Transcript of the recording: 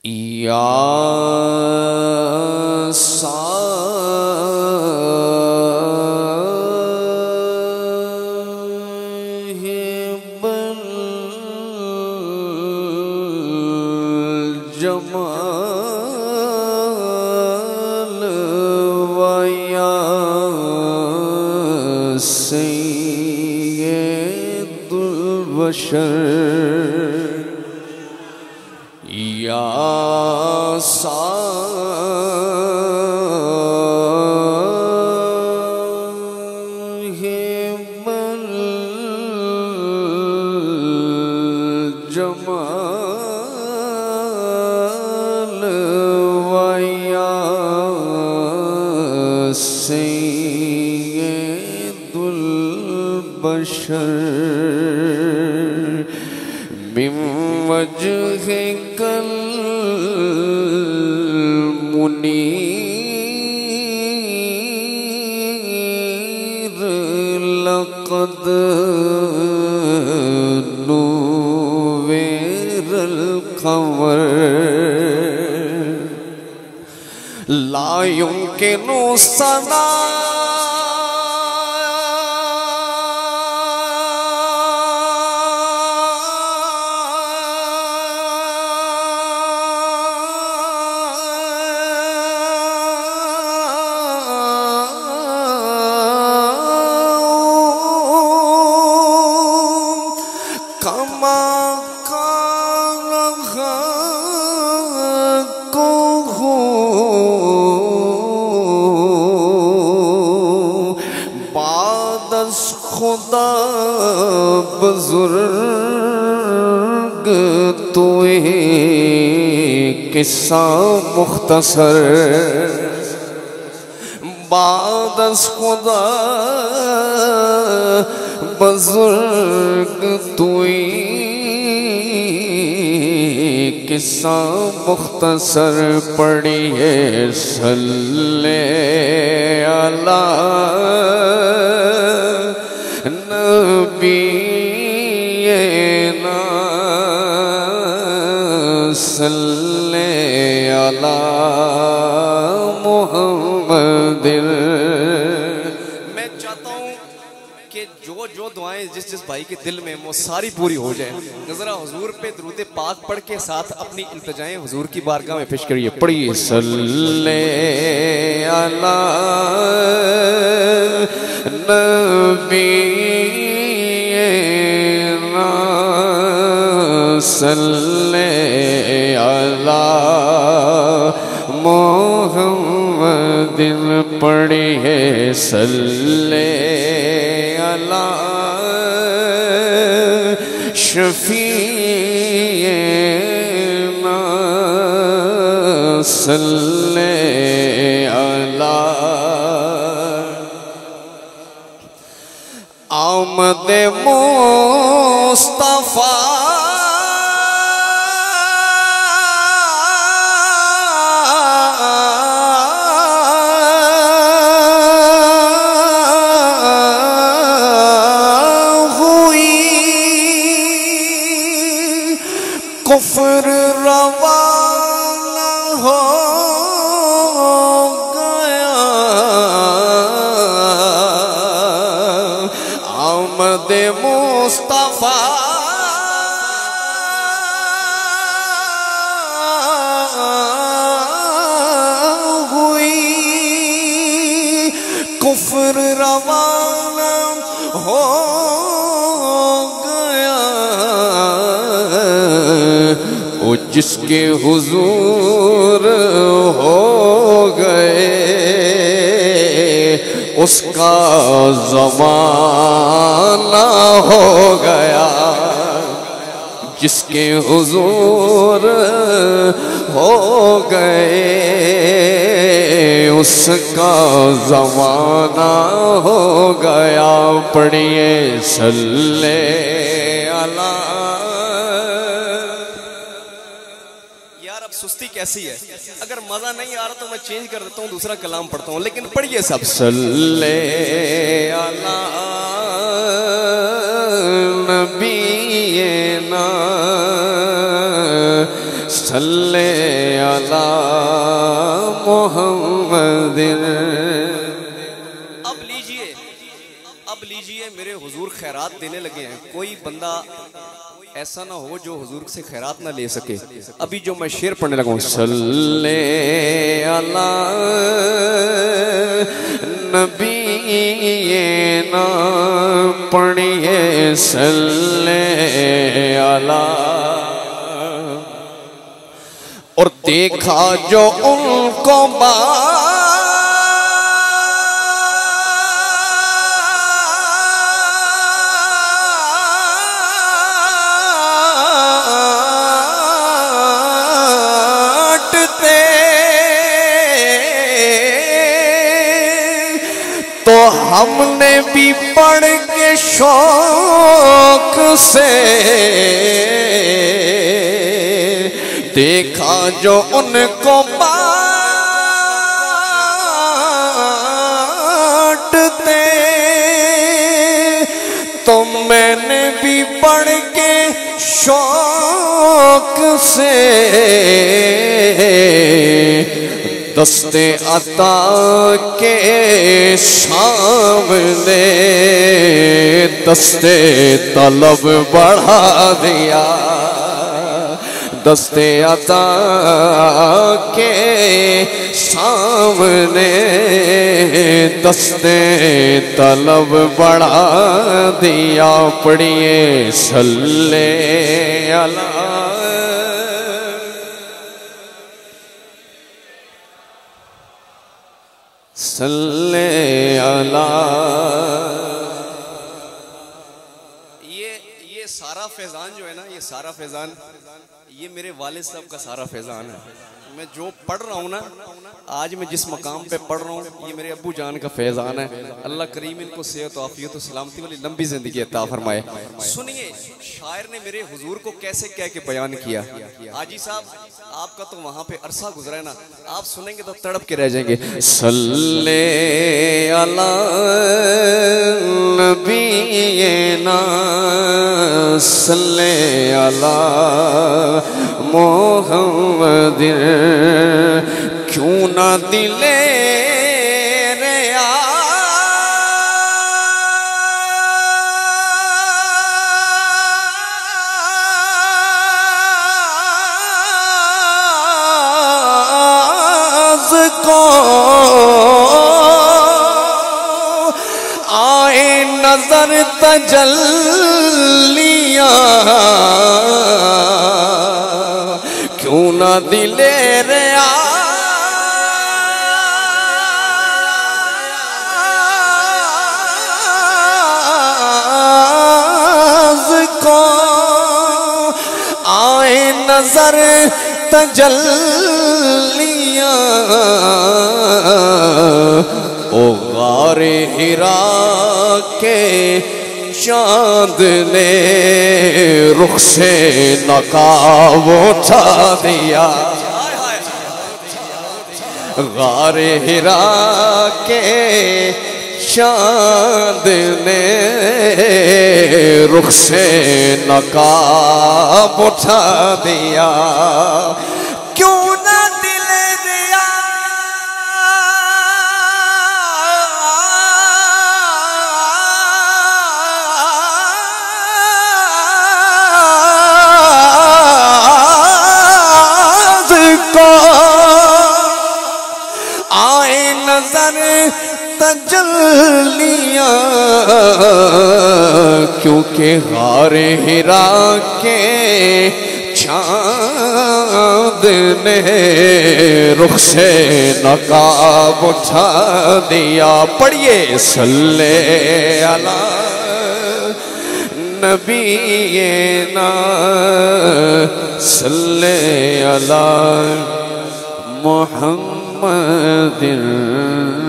या साहिबल जमाल व या सय्यदुल बशर या साहिबल जमाल व या सय्यदुल बशर मिन वजहिकल मुनीर लक़द नुव्विरल क़मर ला युमकिनु सना खुदा बुजुर्ग तोए किस्सा मुख्तसर बादस खुदा बुजुर्ग तोए किस्सा मुख्तसर पढ़िए सल्ले अला नबीना सल्ले अला मुहम्मदिन। मैं चाहता हूँ कि जो दुआएं जिस भाई के दिल में वो सारी पूरी हो जाए। नजरा हुजूर पे दरूद पाक पढ़ के साथ अपनी इल्तिजाएं हुजूर की बारगाह में पेश करिए। पढ़िए सल्ले अला नबीना सल्ले अला मुहम्मदिन। पढ़िए सल्ले अला शफीना सल्ले अला आमद मुस्तफा कुफ्र रवाना हो गया आमद मुस्तफा हुई कुफ्र रवाना हो जिसके हुजूर हो गए उसका ज़माना हो गया। जिसके हुजूर हो गए उसका ज़माना हो गया। पढ़िए सल्ले अला। सुस्ती कैसी है, अगर मजा नहीं आ रहा तो मैं चेंज कर देता हूँ, दूसरा कलाम पढ़ता हूँ, लेकिन पढ़िए सब सल्ले अला नबीना सल्ले अला मुहम्मदिन। अब लीजिए मेरे हुजूर खैरात देने लगे हैं। कोई बंदा ऐसा ना हो जो हुजूर से खैरात ना ले सके। अभी जो मैं शेर पढ़ने लगा हूँ, सल्ले अला नबी ना पढ़िए सल्ले अला। और देखा जो उनको तो हमने भी पढ़ के शौक से देखा जो उनको बांटते, तो मैंने भी पढ़ के शौक से दस्ते अता के सामने दस्ते तलब बढ़ा दिया। दस्ते अता के सामने दस्ते तलब बढ़ा दिया। पढ़िए सल्ले अला। सल्ले अला। ये सारा फैजान जो है ना, ये सारा फैजान ये मेरे वालिद साहब का सारा फैजान है। मैं जो पढ़ रहा हूँ ना, आज मैं जिस मकाम पे पढ़ रहा हूँ, ये मेरे अब्बू जान का फैजान है। अल्लाह करीम इनको सेहत आफियत और सलामती वाली लंबी जिंदगी अता फरमाए। सुनिए शायर ने मेरे हुजूर को कैसे कह के बयान किया। हाजी साहब आपका तो वहाँ पे अरसा गुजरा है ना, आप सुनेंगे तो तड़प के रह जाएंगे। सल्ले अला नबीना सल्ले अला मुहम्मदिन। क्यों ना दिले को आए नजर तजल्लियां, क्यों ना दिले रियाज़ को आए नजर तजल्लियां। ओ गारे हिरा के चांद ने रुख से नकाब उठा दिया। गारे हिरा के चांद ने रुख से नकाब उठा दिया। क्यों ना दिले रियाज़ को आए नजर तजल्लियां, क्योंकि गारे हिरा के चांद ने रुख से नकाब उठा दिया। पढ़िए सल्ले अला नबीना सल्ले अला मुहम्मदिन।